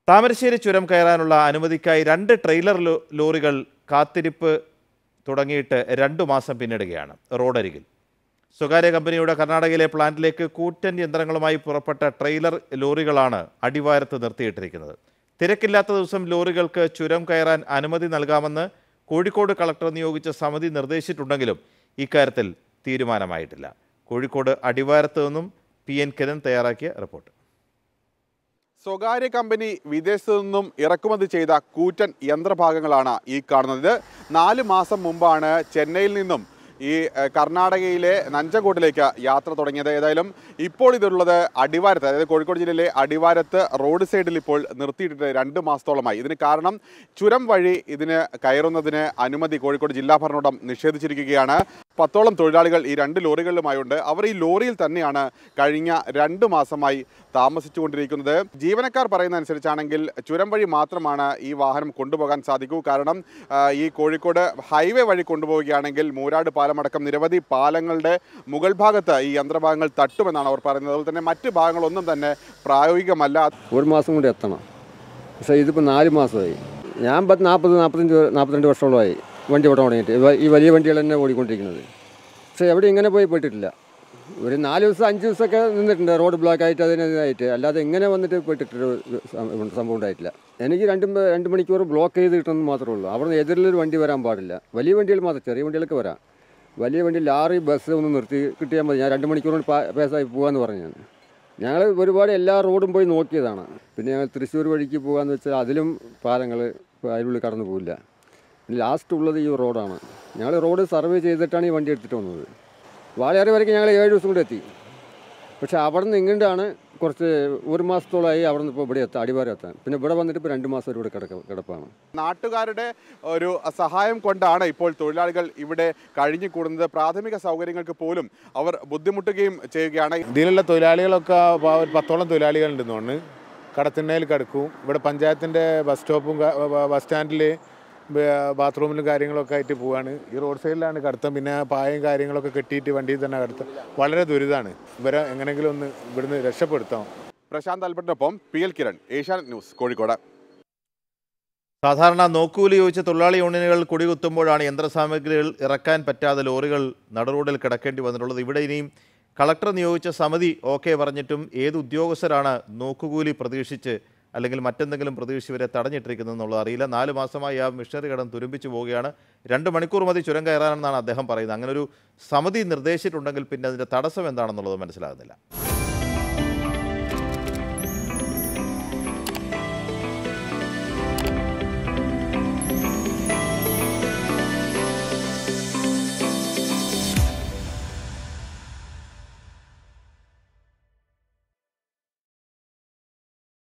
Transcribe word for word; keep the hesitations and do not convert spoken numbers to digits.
താമരശ്ശേരി ചുരം കയറാനുള്ള അനുമതിക്കായി രണ്ട് ട്രെയിലർ ലോറികൾ കാത്തിരിപ്പ് തുടങ്ങിയിട്ട് രണ്ടു മാസം പിന്നിടുകയാണ്. റോഡരികിൽ സ്വകാര്യ കമ്പനിയുടെ കർണാടകയിലെ പ്ലാന്റിലേക്ക് കൂറ്റൻ യന്ത്രങ്ങളുമായി പുറപ്പെട്ട ട്രെയിലർ ലോറികളാണ് അടിവാരത്ത് നിർത്തിയിട്ടിരിക്കുന്നത്. തിരക്കില്ലാത്ത ദിവസം ലോറികൾക്ക് ചുരം കയറാൻ അനുമതി നൽകാമെന്ന് കോഴിക്കോട് കളക്ടർ നിയോഗിച്ച സമിതി നിർദ്ദേശിച്ചിട്ടുണ്ടെങ്കിലും ഇക്കാര്യത്തിൽ തീരുമാനമായിട്ടില്ല. കോഴിക്കോട് അടിവാരത്ത് നിന്നും പി എൻ കിരൺ തയ്യാറാക്കിയ റിപ്പോർട്ട്. സ്വകാര്യ കമ്പനി വിദേശത്തു നിന്നും ഇറക്കുമതി ചെയ്ത കൂറ്റൻ യന്ത്രഭാഗങ്ങളാണ് ഈ കാണുന്നത്. നാല് മാസം മുമ്പാണ് ചെന്നൈയിൽ നിന്നും ഈ കർണാടകയിലെ നഞ്ചങ്കോട്ടിലേക്ക് യാത്ര തുടങ്ങിയത്. ഏതായാലും ഇപ്പോൾ ഇതുള്ളത് അടിവാരത്ത്, അതായത് കോഴിക്കോട് ജില്ലയിലെ അടിവാരത്ത് റോഡ് സൈഡിൽ ഇപ്പോൾ നിർത്തിയിട്ടിട്ട് രണ്ട് മാസത്തോളമായി. ഇതിന് കാരണം ചുരം വഴി ഇതിന് കയറുന്നതിന് അനുമതി കോഴിക്കോട് ജില്ലാ ഭരണകൂടം നിഷേധിച്ചിരിക്കുകയാണ്. പത്തോളം തൊഴിലാളികൾ ഈ രണ്ട് ലോറികളിലുമായുണ്ട്. അവർ ഈ ലോറിയിൽ തന്നെയാണ് കഴിഞ്ഞ രണ്ട് മാസമായി താമസിച്ചുകൊണ്ടിരിക്കുന്നത്. ജീവനക്കാർ പറയുന്ന അനുസരിച്ചാണെങ്കിൽ ചുരം വഴി മാത്രമാണ് ഈ വാഹനം കൊണ്ടുപോകാൻ സാധിക്കൂ. കാരണം ഈ കോഴിക്കോട് ഹൈവേ വഴി കൊണ്ടുപോവുകയാണെങ്കിൽ മൂരാട് പാലമടക്കം നിരവധി പാലങ്ങളുടെ മുകൾ ഭാഗത്ത് ഈ യന്ത്രഭാഗങ്ങൾ തട്ടുമെന്നാണ് അവർ പറയുന്നത്. അതുപോലെ തന്നെ മറ്റ് ഭാഗങ്ങളൊന്നും തന്നെ പ്രായോഗികമല്ല. ഒരു മാസം കൊണ്ട് എത്തണം, പക്ഷേ ഇതിപ്പോൾ നാല് മാസമായി. ഞാൻ പത്ത് നാൽപ്പത് നാൽപ്പത്തഞ്ച് നാൽപ്പത്തിരണ്ട് വർഷത്തോളമായി വണ്ടി ഓടാൻ തുടങ്ങിയിട്ട് ഈ വലിയ വണ്ടികൾ തന്നെ ഓടിക്കൊണ്ടിരിക്കുന്നത്. പക്ഷേ എവിടെ ഇങ്ങനെ പോയി പെട്ടിട്ടില്ല. ഒരു നാല് ദിവസം അഞ്ച് ദിവസമൊക്കെ നിന്നിട്ടുണ്ട് റോഡ് ബ്ലോക്ക് ആയിട്ട് അതിനായിട്ട്. അല്ലാതെ ഇങ്ങനെ വന്നിട്ട് പെട്ടിട്ടൊരു സംഭവം ഉണ്ടായിട്ടില്ല. എനിക്ക് രണ്ട് രണ്ട് മണിക്കൂർ ബ്ലോക്ക് ചെയ്ത് കിട്ടുന്നത് മാത്രമേ ഉള്ളൂ. അവിടെ നിന്ന് എതിരിലൊരു വണ്ടി വരാൻ പാടില്ല. വലിയ വണ്ടികൾ മാത്രം, ചെറിയ വണ്ടികളൊക്കെ വരാം. വലിയ വണ്ടി ലാറി ബസ് ഒന്ന് നിർത്തി കിട്ടിയാൽ മതി. ഞാൻ രണ്ട് മണിക്കൂർ കൊണ്ട് പേസായി പോകാമെന്ന് പറഞ്ഞു. ഞാൻ ഞങ്ങൾ ഒരുപാട് എല്ലാ റോഡും പോയി നോക്കിയതാണ്. പിന്നെ ഞങ്ങൾ തൃശ്ശൂർ വഴിക്ക് പോകാമെന്ന് വെച്ചാൽ അതിലും പാലങ്ങൾ അതിനുള്ളിൽ കടന്നു പോകില്ല. ലാസ്റ്റ് ഉള്ളത് ഈ റോഡാണ്. ഞങ്ങൾ റോഡ് സർവേ ചെയ്തിട്ടാണ് ഈ വണ്ടി എടുത്തിട്ട് വന്നത്. വാളയാറ് വരയ്ക്ക് ഞങ്ങൾ ഏഴ് ദിവസം കൂടെ എത്തി. പക്ഷേ അവിടെ നിന്ന് ഇങ്ങോട്ടാണ് കുറച്ച് ഒരു മാസത്തോളമായി അവിടെ നിന്ന് ഇപ്പോൾ ഇവിടെ എത്താം, അടിവാരം എത്താൻ. പിന്നെ ഇവിടെ വന്നിട്ട് ഇപ്പോൾ രണ്ട് മാസം ഇവിടെ കിടക്ക കിടപ്പാണ്. നാട്ടുകാരുടെ ഒരു സഹായം കൊണ്ടാണ് ഇപ്പോൾ തൊഴിലാളികൾ ഇവിടെ കഴിഞ്ഞു കൂടുന്നത്. പ്രാഥമിക സൗകര്യങ്ങൾക്ക് പോലും അവർ ബുദ്ധിമുട്ടുകയും ചെയ്യുകയാണ്. ഇതിലുള്ള തൊഴിലാളികളൊക്കെ പത്തോളം തൊഴിലാളികളുണ്ടെന്ന് തോന്നുന്നു. കടത്തിണ്ണയിൽ കിടക്കും. ഇവിടെ പഞ്ചായത്തിൻ്റെ ബസ് സ്റ്റോപ്പും ബസ് സ്റ്റാൻഡിൽ ബാത്റൂമിലും കാര്യങ്ങളൊക്കെ ആയിട്ട് പോവാണ്. ഈ റോഡ് സൈഡിലാണ് കടത്തം. പിന്നെ പായയും കാര്യങ്ങളൊക്കെ കെട്ടിയിട്ട് വണ്ടിയിൽ തന്നെ കടത്തം. വളരെ ദുരിതമാണ്. ഇവരെ എങ്ങനെയെങ്കിലും ഒന്ന് ഇവിടുന്ന് രക്ഷപ്പെടുത്താം. പ്രശാന്ത് ആൽബർട്ടിനൊപ്പം P L Kiran, Asianet news, Kozhikode. സാധാരണ നോക്കൂലി ചോദിച്ച തൊഴിലാളി യൂണിയനുകൾ കൊടികുത്തുമ്പോഴാണ് യന്ത്രസാമഗ്രികൾ ഇറക്കാൻ പറ്റാതെ ലോറികൾ നടുറോഡിൽ കിടക്കേണ്ടി വന്നിട്ടുള്ളത്. ഇവിടെ ഇനിയും കളക്ടർ നിയോഗിച്ച സമിതി ഓക്കെ പറഞ്ഞിട്ടും ഏത് ഉദ്യോഗസ്ഥരാണ് നോക്കുകൂലി പ്രതീക്ഷിച്ച് അല്ലെങ്കിൽ മറ്റെന്തെങ്കിലും പ്രതീക്ഷിച്ച് ഇവരെ തടഞ്ഞിട്ടിരിക്കുന്നതെന്നുള്ളത് അറിയില്ല. നാല് മാസമായി ആ മിഷനറി കടം തുരുമ്പിച്ചു പോവുകയാണ്. രണ്ട് മണിക്കൂർ മതി ചുരം കയറാനെന്നാണ് അദ്ദേഹം പറയുന്നത്. അങ്ങനെ ഒരു സമിതി നിർദ്ദേശിച്ചിട്ടുണ്ടെങ്കിൽ പിന്നെ അതിൻ്റെ തടസ്സം എന്താണെന്നുള്ളത് മനസ്സിലാകുന്നില്ല.